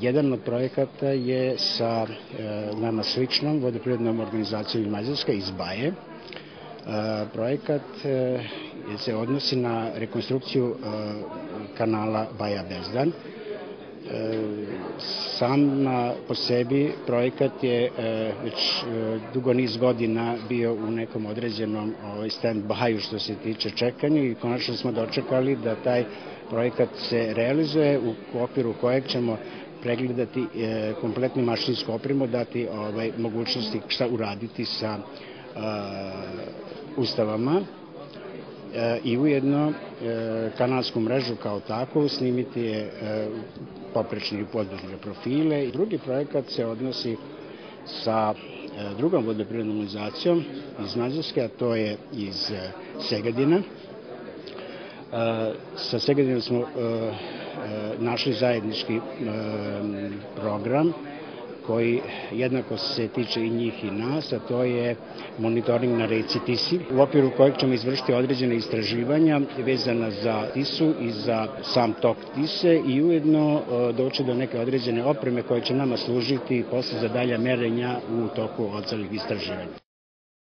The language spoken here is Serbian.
Jedan od projekata je sa nama sličnom vodoprivrednom organizacijom iz Mađarske, iz Baje. Projekat se odnosi na rekonstrukciju kanala Baja-Bezdan. Sam po sebi projekat je već dugo niz godina bio u nekom određenom stand-by-u što se tiče čekanja i konačno smo dočekali da taj projekat se realizuje u okviru kojeg ćemo pregledati kompletnu mašinsku opremu, dati mogućnosti šta uraditi sa ustavama i ujedno kanalsku mrežu kao takvu, snimiti je poprečne i podvožne profile. Drugi projekat se odnosi sa drugom vodoprivrednom organizacijom iz Mađarske, a to je iz Segedina. Sa Segedinom smo našli zajednički program koji jednako se tiče i njih i nas, a to je monitoring na reci Tisi, u okviru kojeg ćemo izvršiti određene istraživanja vezana za Tisu i za sam tok Tise i ujedno doći do neke određene opreme koje će nama služiti posle za dalja merenja u toku ostalih istraživanja.